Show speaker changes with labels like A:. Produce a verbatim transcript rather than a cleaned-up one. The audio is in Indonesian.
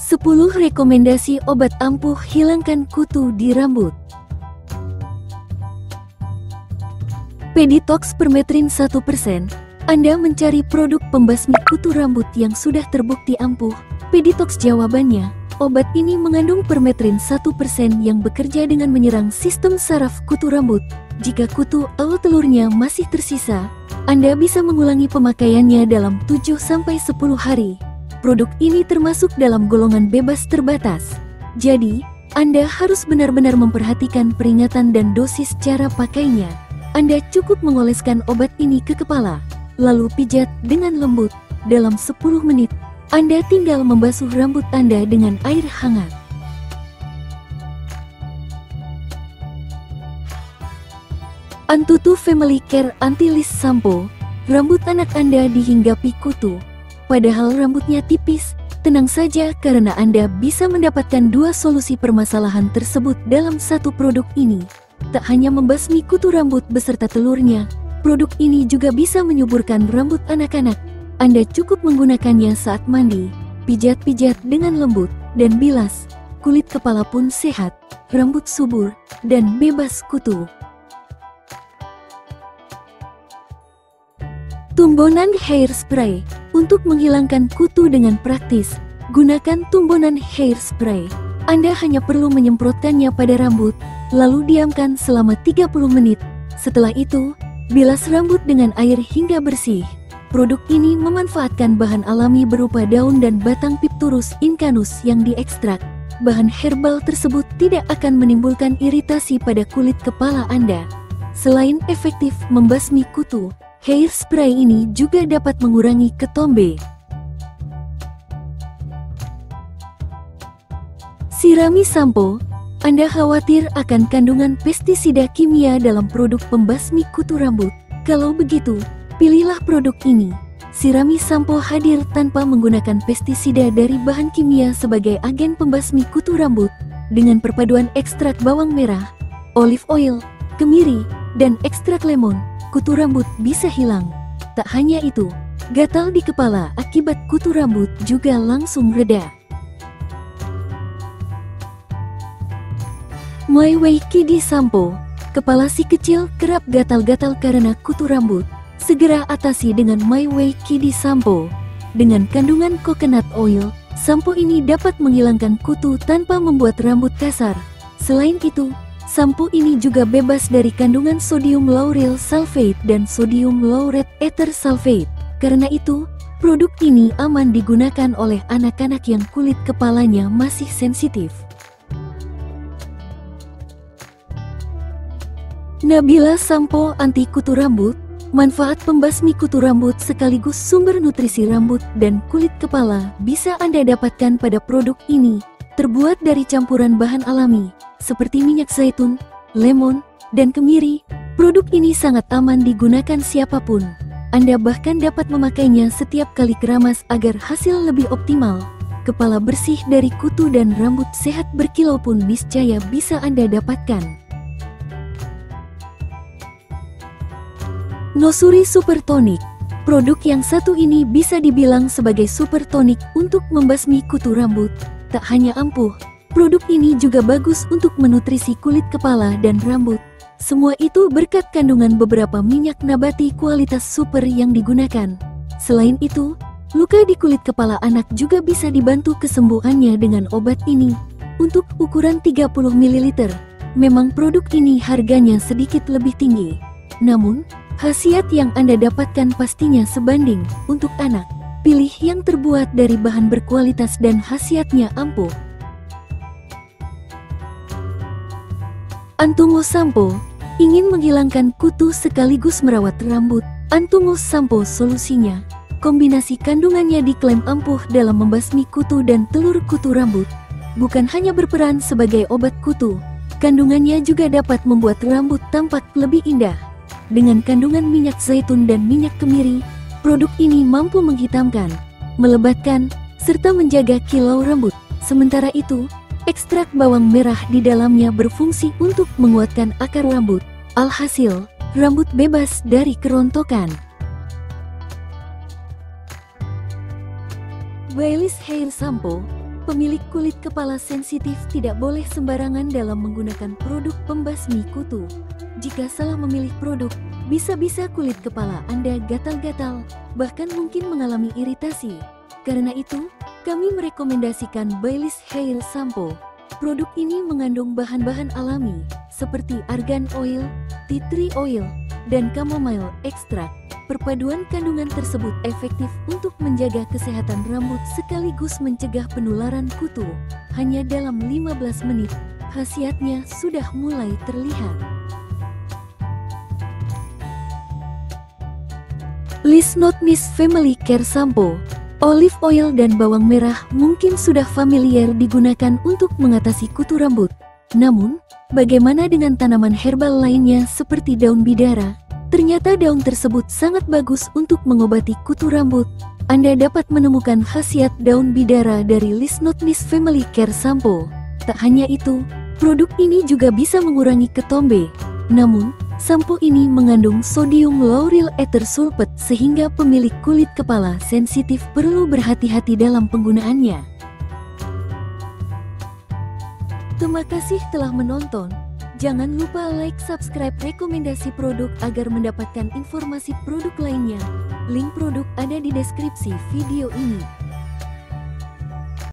A: sepuluh rekomendasi obat ampuh hilangkan kutu di rambut. Peditox Permetrin satu persen. Anda mencari produk pembasmi kutu rambut yang sudah terbukti ampuh? Peditox jawabannya. Obat ini mengandung permetrin satu persen yang bekerja dengan menyerang sistem saraf kutu rambut. Jika kutu atau telurnya masih tersisa, Anda bisa mengulangi pemakaiannya dalam tujuh sampai sepuluh hari. Produk ini termasuk dalam golongan bebas terbatas. Jadi, Anda harus benar-benar memperhatikan peringatan dan dosis cara pakainya. Anda cukup mengoleskan obat ini ke kepala, lalu pijat dengan lembut. Dalam sepuluh menit, Anda tinggal membasuh rambut Anda dengan air hangat. Antutu Family Care Anti-Lice Shampoo. Rambut anak Anda dihinggapi kutu. Padahal rambutnya tipis, tenang saja karena Anda bisa mendapatkan dua solusi permasalahan tersebut dalam satu produk ini. Tak hanya membasmi kutu rambut beserta telurnya, produk ini juga bisa menyuburkan rambut anak-anak. Anda cukup menggunakannya saat mandi, pijat-pijat dengan lembut, dan bilas. Kulit kepala pun sehat, rambut subur, dan bebas kutu. Tumbonan Hairspray. Untuk menghilangkan kutu dengan praktis, gunakan Tumbonan Hairspray. Anda hanya perlu menyemprotkannya pada rambut, lalu diamkan selama tiga puluh menit. Setelah itu, bilas rambut dengan air hingga bersih. Produk ini memanfaatkan bahan alami berupa daun dan batang Pipturus incanus yang diekstrak. Bahan herbal tersebut tidak akan menimbulkan iritasi pada kulit kepala Anda. Selain efektif membasmi kutu, hairspray ini juga dapat mengurangi ketombe. Sirami Shampoo. Anda khawatir akan kandungan pestisida kimia dalam produk pembasmi kutu rambut? Kalau begitu, pilihlah produk ini. Sirami Shampoo hadir tanpa menggunakan pestisida dari bahan kimia sebagai agen pembasmi kutu rambut. Dengan perpaduan ekstrak bawang merah, olive oil, kemiri, dan ekstrak lemon, kutu rambut bisa hilang. Tak hanya itu, gatal di kepala akibat kutu rambut juga langsung reda. My Way Kiddie Shampoo. Kepala si kecil kerap gatal-gatal karena kutu rambut. Segera atasi dengan My Way Kiddie Shampoo. Dengan kandungan coconut oil, shampoo ini dapat menghilangkan kutu tanpa membuat rambut kasar. Selain itu, shampoo ini juga bebas dari kandungan sodium lauryl sulfate dan sodium laureth ether sulfate. Karena itu, produk ini aman digunakan oleh anak-anak yang kulit kepalanya masih sensitif. Nabila Shampoo Anti Kutu Rambut. Manfaat pembasmi kutu rambut sekaligus sumber nutrisi rambut dan kulit kepala bisa Anda dapatkan pada produk ini. Terbuat dari campuran bahan alami, seperti minyak zaitun, lemon, dan kemiri. Produk ini sangat aman digunakan siapapun. Anda bahkan dapat memakainya setiap kali keramas agar hasil lebih optimal. Kepala bersih dari kutu dan rambut sehat berkilau pun niscaya bisa Anda dapatkan. Nosuri Super Tonic. Produk yang satu ini bisa dibilang sebagai super tonic untuk membasmi kutu rambut. Tak hanya ampuh, produk ini juga bagus untuk menutrisi kulit kepala dan rambut. Semua itu berkat kandungan beberapa minyak nabati kualitas super yang digunakan. Selain itu, luka di kulit kepala anak juga bisa dibantu kesembuhannya dengan obat ini. Untuk ukuran tiga puluh mililiter, memang produk ini harganya sedikit lebih tinggi. Namun, khasiat yang Anda dapatkan pastinya sebanding. Untuk anak, pilih yang terbuat dari bahan berkualitas dan khasiatnya ampuh. Antumos Shampoo. Ingin menghilangkan kutu sekaligus merawat rambut? Antumos Shampoo solusinya. Kombinasi kandungannya diklaim ampuh dalam membasmi kutu dan telur kutu rambut. Bukan hanya berperan sebagai obat kutu, kandungannya juga dapat membuat rambut tampak lebih indah. Dengan kandungan minyak zaitun dan minyak kemiri, produk ini mampu menghitamkan, melebatkan, serta menjaga kilau rambut. Sementara itu, ekstrak bawang merah di dalamnya berfungsi untuk menguatkan akar rambut. Alhasil, rambut bebas dari kerontokan. Baileys Hair Shampoo. Pemilik kulit kepala sensitif tidak boleh sembarangan dalam menggunakan produk pembasmi kutu. Jika salah memilih produk, bisa-bisa kulit kepala Anda gatal-gatal, bahkan mungkin mengalami iritasi. Karena itu, kami merekomendasikan Baylis Hair Shampoo. Produk ini mengandung bahan-bahan alami, seperti argan oil, tea tree oil, dan chamomile extract. Perpaduan kandungan tersebut efektif untuk menjaga kesehatan rambut sekaligus mencegah penularan kutu. Hanya dalam lima belas menit, khasiatnya sudah mulai terlihat. Liss-Not-Miss Family Care Shampoo. Olive oil dan bawang merah mungkin sudah familiar digunakan untuk mengatasi kutu rambut. Namun, bagaimana dengan tanaman herbal lainnya seperti daun bidara? Ternyata daun tersebut sangat bagus untuk mengobati kutu rambut. Anda dapat menemukan khasiat daun bidara dari Liss-Not-Miss Family Care Shampoo. Tak hanya itu, produk ini juga bisa mengurangi ketombe. Namun, sampo ini mengandung sodium lauryl ether sulfate sehingga pemilik kulit kepala sensitif perlu berhati-hati dalam penggunaannya. Terima kasih telah menonton. Jangan lupa like, subscribe, rekomendasi produk agar mendapatkan informasi produk lainnya. Link produk ada di deskripsi video ini.